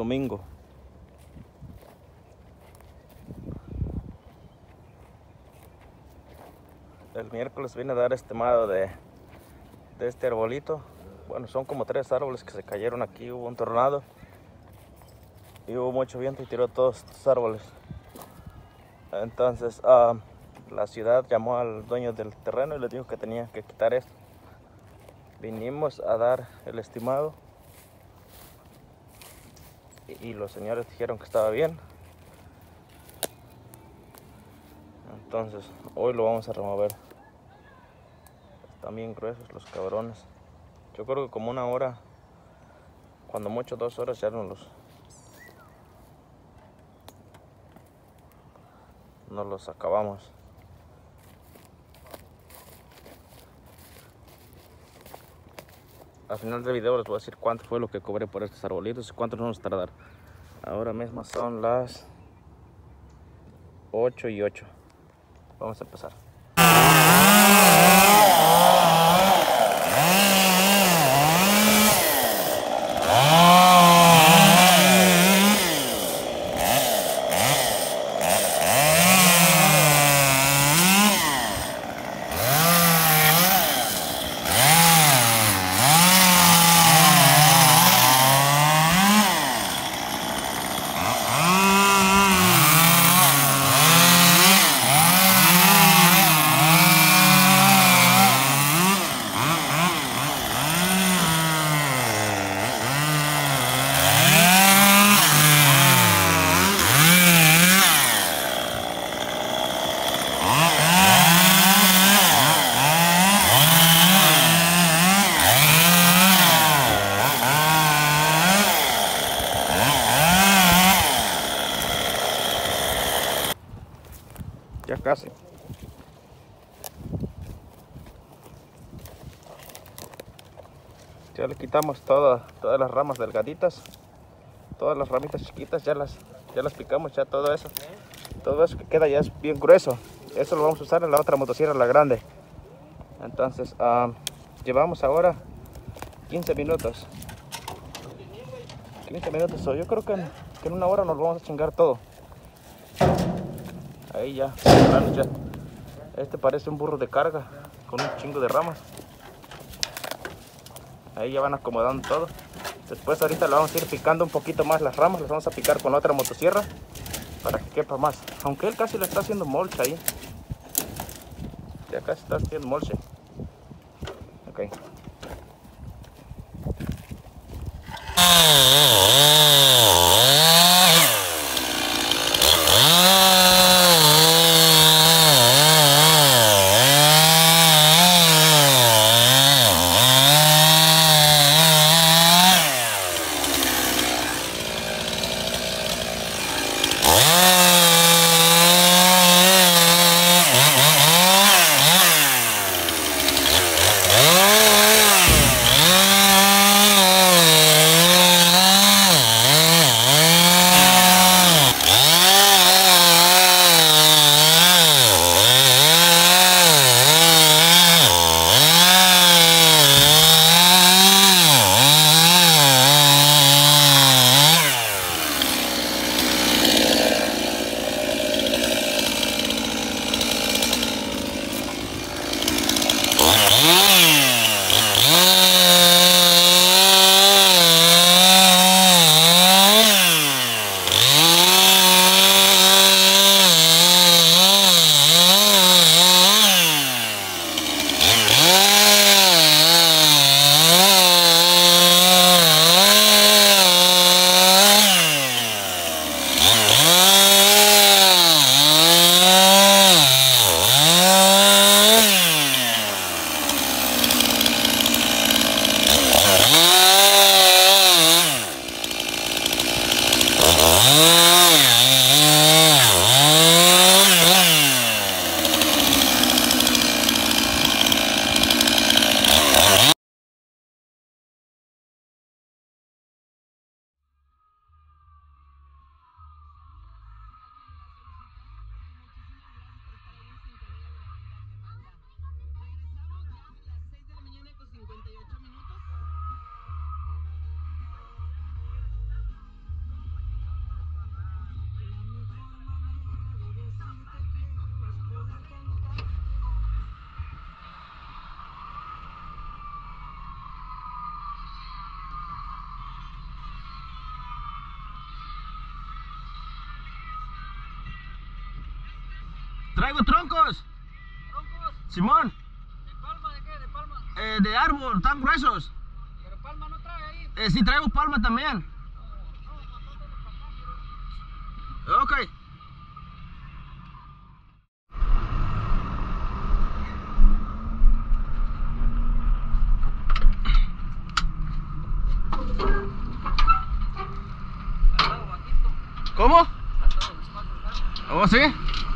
domingo. El miércoles vine a dar estimado de este arbolito. Bueno, son como 3 árboles que se cayeron aquí. Hubo un tornado y hubo mucho viento y tiró todos estos árboles. Entonces la ciudad llamó al dueño del terreno y le dijo que tenía que quitar esto. Vinimos a dar el estimado y los señores dijeron que estaba bien. Entonces hoy lo vamos a remover. Están bien gruesos los cabrones. Yo creo que como 1 hora, cuando mucho 2 horas, ya no los acabamos. Al final del video les voy a decir cuánto fue lo que cobré por estos arbolitos y cuánto nos vamos a tardar. Ahora mismo son las 8:08. Vamos a empezar. Ya casi. Ya le quitamos todas las ramas delgaditas, todas las ramitas chiquitas, ya las picamos, ya todo eso que queda ya es bien grueso. Eso lo vamos a usar en la otra motosierra, la grande. Entonces llevamos ahora 15 minutos. 15 minutos, yo creo que en 1 hora nos vamos a chingar todo. Ahí ya. Este parece un burro de carga con un chingo de ramas. Ahí ya van acomodando todo. Después ahorita le vamos a ir picando un poquito más las ramas. Las vamos a picar con la otra motosierra para que quepa más. Aunque él casi le está haciendo mulch ahí. Ya casi está haciendo mulch. Ok. Traigo troncos. ¿Troncos? Simón. ¿De palma? ¿De qué? ¿De palma? De árbol, tan gruesos. ¿Pero palma no trae ahí? Sí, traigo palma también. No, pasándonos para acá, mire. Ok. Atado bajito. ¿Cómo? Atado despacio. ¿Oh, sí?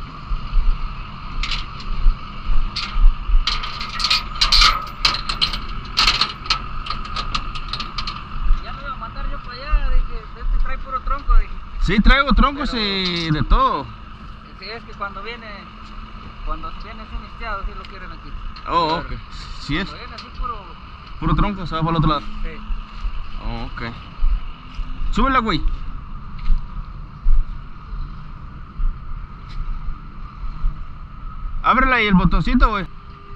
Ya me iba a mandar yo para allá, dije, este trae puro tronco, dije. Sí, traigo troncos Pero- y de todo. Sí, es que cuando viene así misteado, sí lo quieren aquí. Oh, ok. Sí es. Cuando viene así puro, Puro tronco, se va para el otro lado. sí. Oh, ok. Súbela, güey. Ábrela ahí el botoncito, güey.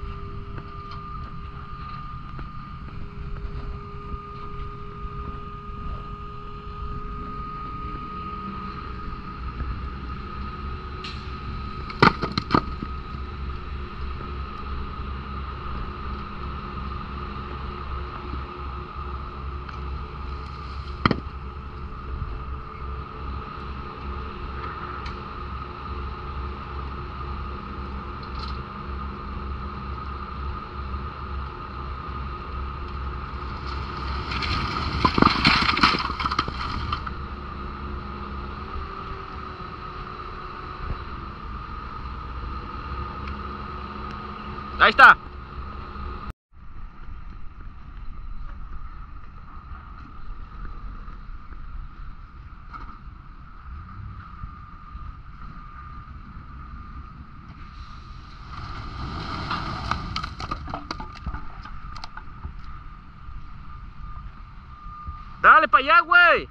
Ahí está. Dale para allá, güey.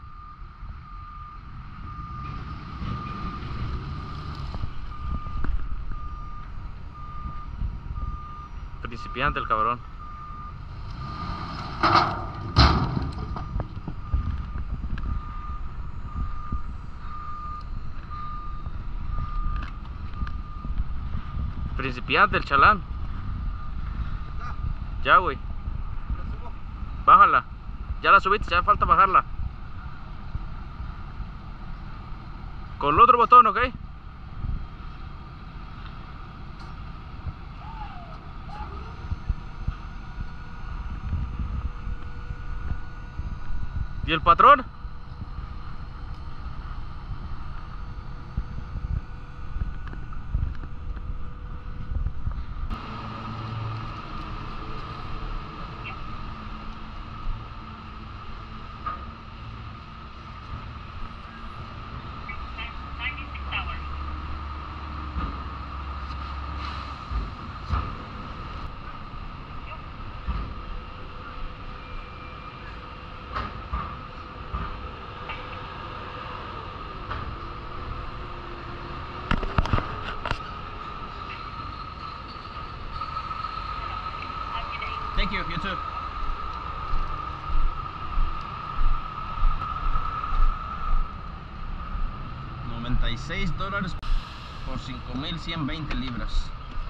Principiante el cabrón. Principiante el chalán. Ya, güey. Bájala. Ya la subiste, ya falta bajarla. Con el otro botón, ¿ok? ¿Y el patrón? Thank you, you too. $96 por 5,120 libras.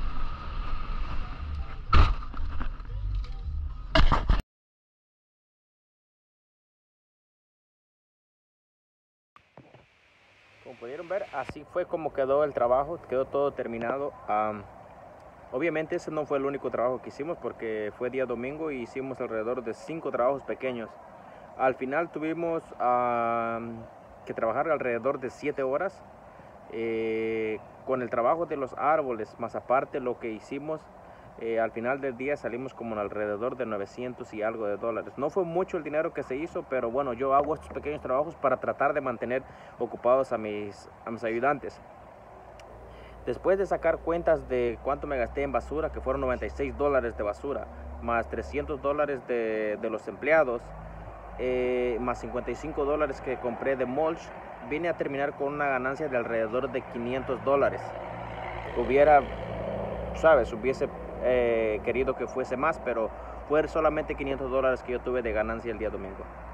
Como pudieron ver, así fue como quedó el trabajo, quedó todo terminado. Obviamente ese no fue el único trabajo que hicimos porque fue día domingo y hicimos alrededor de 5 trabajos pequeños. Al final tuvimos que trabajar alrededor de 7 horas con el trabajo de los árboles, más aparte lo que hicimos. Al final del día salimos como en alrededor de 900 y algo de dólares. No fue mucho el dinero que se hizo, pero bueno, yo hago estos pequeños trabajos para tratar de mantener ocupados a mis ayudantes. Después de sacar cuentas de cuánto me gasté en basura, que fueron $96 de basura, más $300 de los empleados, más $55 que compré de mulch, vine a terminar con una ganancia de alrededor de $500. Hubiese querido que fuese más, pero fue solamente $500 que yo tuve de ganancia el día domingo.